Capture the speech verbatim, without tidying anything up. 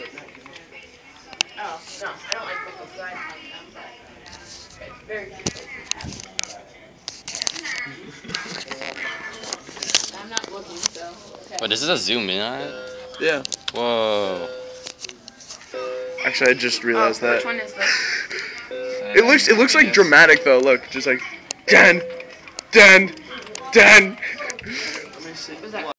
Oh, no, I don't like pickles, so I don't like them, but it's very difficult to have. I'm not looking, so. Okay. But this is a zoom in on it? Yeah. Whoa. Actually, I just realized oh, that. Which one is this? It looks it looks like dramatic though. Look, just like Dan, Dan, Dan.